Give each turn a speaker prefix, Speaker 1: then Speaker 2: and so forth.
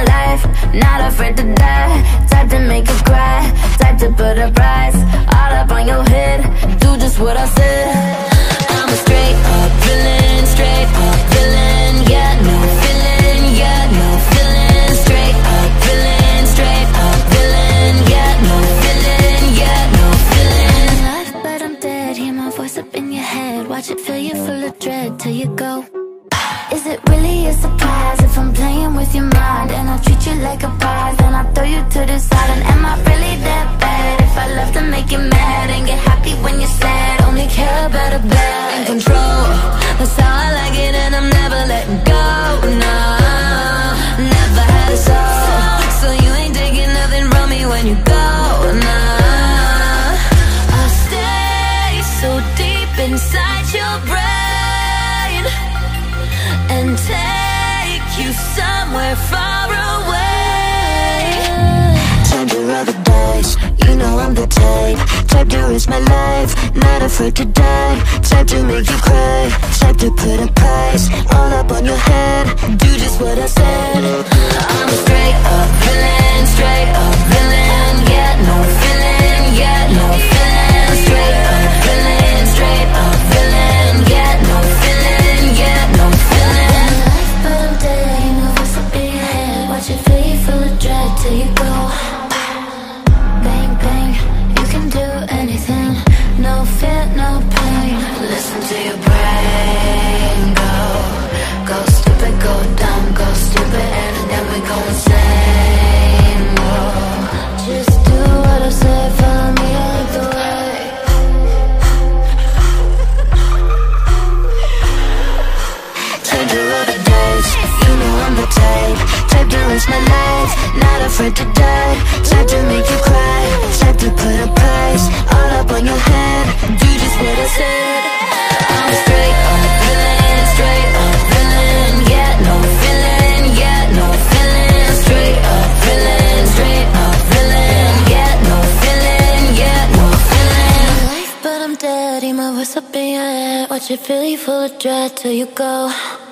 Speaker 1: life, not afraid to die. Type to make you cry, type to put a price all up on your head. Do just what I said. I'm a straight up villain, straight up villain. Yeah, no feeling, yeah, no feeling. Straight up villain, straight up villain. Yeah, no feeling, yeah, no feeling. Alive, but I'm dead. Hear my voice up in your head. Watch it fill you full of dread till you go. Is it really a surprise if I'm playing with your mind and I treat you like a prize? Then I throw you to the side. And am I really that bad if I love to make you mad and get happy when you're sad? Only care about a bad in control. That's how I like it, and I'm never letting go. No, never had a soul, so you ain't taking nothing from me when you go. No, I'll stay so deep inside your brain and take you somewhere far away. Time to roll the dice, you know I'm the type to risk my life, not afraid to die. Type to make you cry, type to put a price all up on your head. Do just what I said. I'm a straight up villain, straight up villain. Yeah, no feeling, yeah, no feeling. Straight up villain, straight up villain. Yeah, no feeling, yeah, no feeling. But I'm dead, you know what's up in your head. Watch it fill you full of dread till you go. Bang, bang, you can do anything. No fear, no pain. Listen to your brain. Go stupid, go dumb, go stupid, and then we go insane. Whoa. Just do what I say, follow me all the way. Time to roll the dice, you know I'm the type to risk my life, not afraid to die. Type to make you cry, type to put a price all up on your head. Do just what I said. I'm a straight up villain, straight up villain. Yeah, no feeling, yeah, no feeling. Straight up villain, straight up villain. Yeah, no feeling, yeah, no feeling. Life, but I'm dead. Hear my voice up in your head. Watch it fill you full of dread till you go.